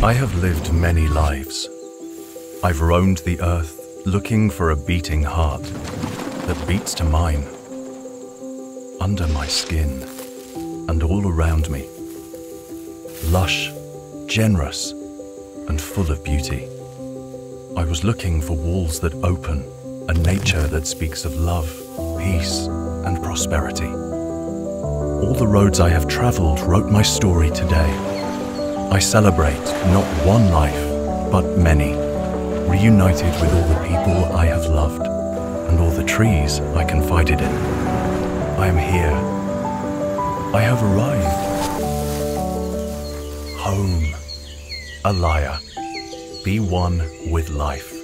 I have lived many lives. I've roamed the earth looking for a beating heart that beats to mine, under my skin and all around me. Lush, generous, and full of beauty. I was looking for walls that open, a nature that speaks of love, peace, and prosperity. All the roads I have traveled wrote my story today. I celebrate not one life, but many, reunited with all the people I have loved and all the trees I confided in. I am here. I have arrived. Home. Alaya. Be one with life.